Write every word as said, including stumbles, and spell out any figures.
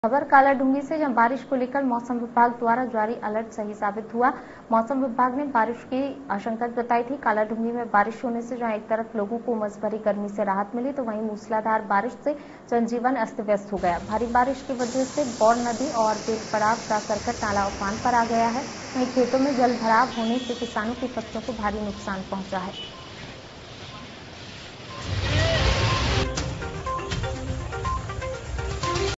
खबर कालाढूंगी से, जहां बारिश को लेकर मौसम विभाग द्वारा जारी अलर्ट सही साबित हुआ। मौसम विभाग ने बारिश की आशंका बताई थी। कालाढूंगी में बारिश होने से जहां एक तरफ लोगों को उमस भरी गर्मी से राहत मिली, तो वहीं मूसलाधार बारिश से जनजीवन अस्त व्यस्त हो गया। भारी बारिश की वजह से बौर नदी और बेलपड़ाव का करकट नाला उफान पर आ गया है। वहीं खेतों में जल भराव होने से किसानों की फसलों को भारी नुकसान पहुंचा है।